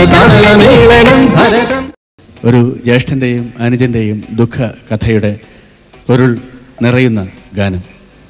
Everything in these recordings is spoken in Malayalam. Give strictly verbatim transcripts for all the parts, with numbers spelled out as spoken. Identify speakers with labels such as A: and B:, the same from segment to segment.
A: ഒരു ജ്യേഷ്ഠൻ്റെയും അനുജൻ്റെയും ദുഃഖ കഥയുടെ പൊരുൾ നിറയുന്ന ഗാനം.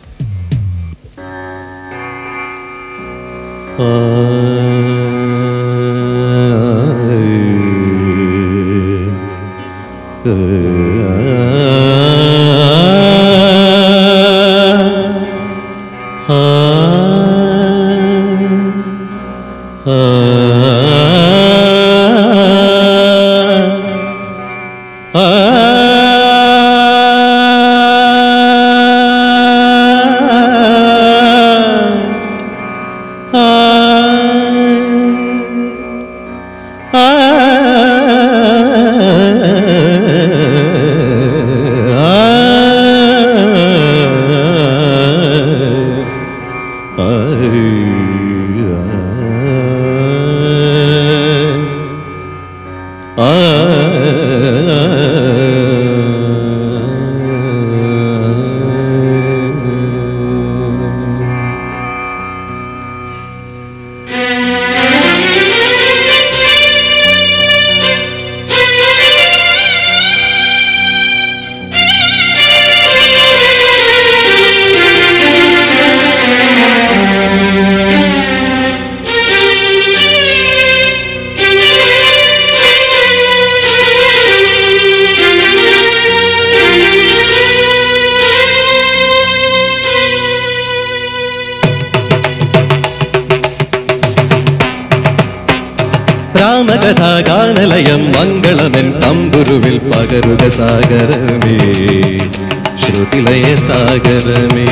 B: രാമകഥാഗാനലയം മംഗളമെൻ തമ്പുരുവിൽ പകരുക സാഗരമേ ശ്രുതിലയ സാഗരമേ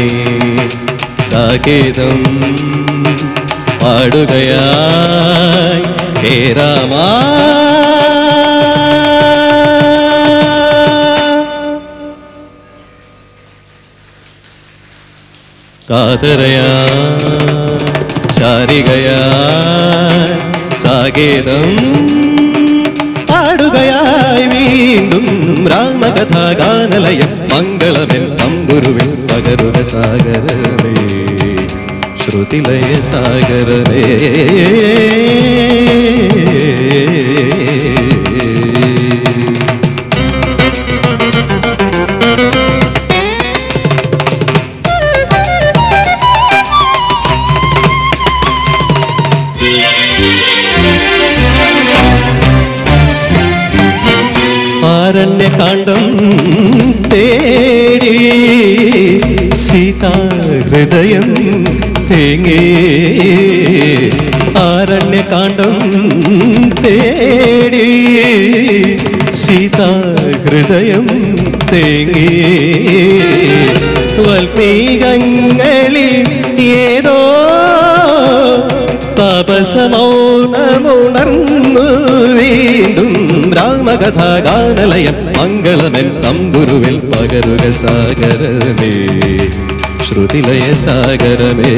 B: സാകേതം പാടുകയായി ഹേ രാമ കാതരയാ ശാരികയാ സാകേതം പാടുകയായി വീണ്ടും രാമകഥാഗാനലയം മംഗളമെൻ തമ്പുരുവിൽ പകരുക സാഗരമേ ശ്രുതിലയ സാഗരമേ ആരണ്യകാണ്ഡം തേടി സീതാ ഹൃദയം തേങ്ങി ആരണ്യകാണ്ഡം തേടി സീതാ ഹൃദയം തേങ്ങി വൽമീകങ്ങളിൽ ഏതോ താപസമൗനമുണർന്നു വീണ്ടും രാമകഥാഗാനലയം മംഗളമെൻ തമ്പുരുവിൽ പകരുക സാഗരമേ ശ്രുതിലയ സാഗരമേ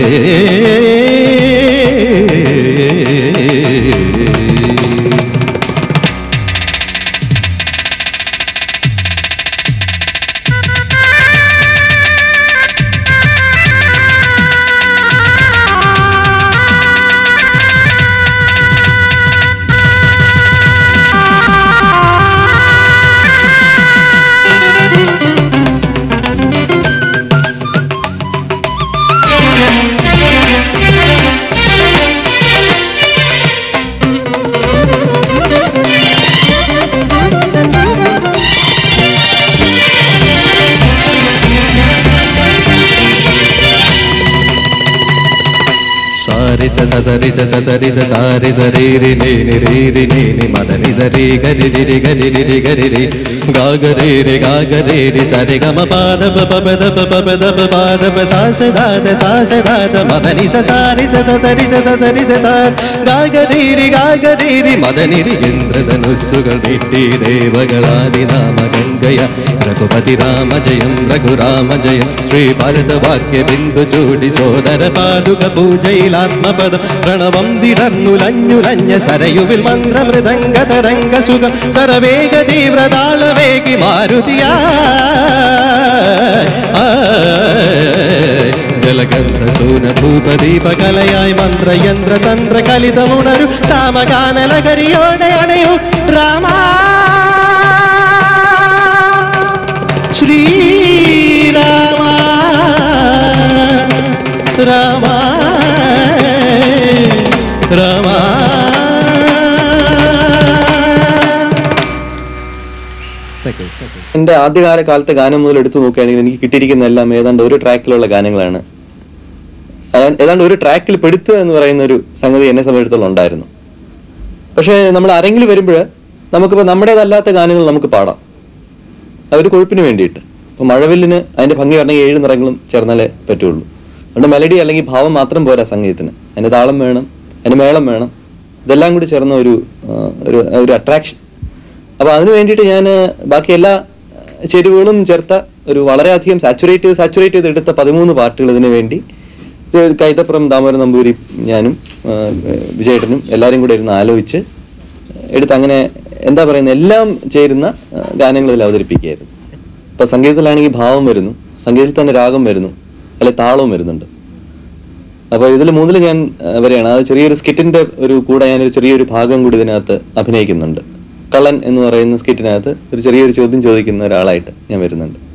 B: సరి సరి సరి సరి రి ని ని రి రి ని ని మదని సరి గరి రి రి గరి రి రి గరి రి గా గరి రి గా గరి రి సరి గ మ పాద ప ప ద ప ప ద ప పాద ప సా స ద ద సా స ద ద మదని స సరి స సరి స సరి స గా గరి రి గా గరి రి మదని రి ఇంద్రధనుస్సుകൾ നീട്ടി ദേവകളാദി നാമ ഗംഗയ രഘുപതി രാമ ജയം രഘുരാമ ജയം ശ്രീ ഭാരത വാക്യ ബിന്ദു ചൂടി സോദര പാദുക പൂജയിലാത്മപദ പ്രണവം വിടർന്നുലഞ്ഞുലഞ്ഞ സരയുവിൽ മന്ത്രമൃദംഗ തരംഗ സുഖം സരവേഗ തീവ്രതാളവേഗി മാരുതിയാ ജലഗന്ധ സൂന ധൂപ ദീപ കലയായി മന്ത്രയന്ത്ര തന്ത്ര കലിതമുണരു സാമഗാന ലഹരിയോടെ അണയൂ രാമ ശ്രീരാമ രാമ രാമ.
C: എൻ്റെ ആദ്യകാല കാലത്തെ ഗാനം മുതൽ എടുത്തു നോക്കുകയാണെങ്കിൽ എനിക്ക് കിട്ടിയിരിക്കുന്ന എല്ലാം ഏതാണ്ട് ഒരു ട്രാക്കിലുള്ള ഗാനങ്ങളാണ്. ഏതാണ്ട് ഒരു ട്രാക്കിൽ പെടുത്തുക എന്ന് പറയുന്ന ഒരു സംഗതി എന്നെ സംബന്ധിച്ചിടത്തോളം ഉണ്ടായിരുന്നു. പക്ഷേ നമ്മൾ ആരെങ്കിലും വരുമ്പോൾ നമുക്കിപ്പോൾ നമ്മുടേതല്ലാത്ത ഗാനങ്ങൾ നമുക്ക് പാടാം, അതൊരു കൊഴുപ്പിന് വേണ്ടിയിട്ട്. ഇപ്പോൾ മഴവില്ലിന് അതിൻ്റെ ഭംഗി പറഞ്ഞെങ്കിൽ ഏഴ് നിറങ്ങളും ചേർന്നാലേ പറ്റുള്ളൂ. അതുകൊണ്ട് മെലഡി അല്ലെങ്കിൽ ഭാവം മാത്രം പോരാ സംഗീതത്തിന്, അതിൻ്റെ താളം വേണം, അതിന് മേളം വേണം, ഇതെല്ലാം കൂടി ചേർന്ന ഒരു ഒരു അട്രാക്ഷൻ. അപ്പോൾ അതിന് വേണ്ടിയിട്ട് ഞാൻ ബാക്കി എല്ലാ ചേരുവകളും ചേർത്ത ഒരു വളരെയധികം സാച്ചുറേറ്റ് ചെയ്ത് സാച്ചുറേറ്റ് ചെയ്ത് എടുത്ത പതിമൂന്ന് പാട്ടുകൾ ഇതിനു വേണ്ടി കൈതപ്പുറം ദാമോദരൻ നമ്പൂരി ഞാനും വിജയേട്ടനും എല്ലാവരും കൂടെ ഇരുന്ന് ആലോചിച്ച് എടുത്ത് അങ്ങനെ എന്താ പറയുന്നത് എല്ലാം ചേരുന്ന ഗാനങ്ങൾ ഇതിൽ അവതരിപ്പിക്കുകയായിരുന്നു. ഇപ്പം സംഗീതത്തിലാണെങ്കിൽ ഭാവം വരുന്നു, സംഗീതത്തിൽ തന്നെ രാഗം വരുന്നു, അല്ലെ താളവും വരുന്നുണ്ട്. അപ്പോൾ ഇതിൽ മൂന്നിൽ ഞാൻ വരെയാണ്. അത് ചെറിയൊരു സ്കിറ്റിൻ്റെ ഒരു കൂടെ ഞാനൊരു ചെറിയൊരു ഭാഗം കൂടി ഇതിനകത്ത് അഭിനയിക്കുന്നുണ്ട്. കള്ളൻ എന്ന് പറയുന്ന സ്കിറ്റിനകത്ത് ഒരു ചെറിയൊരു ചോദ്യം ചോദിക്കുന്ന ഒരാളായിട്ട് ഞാൻ വരുന്നുണ്ട്.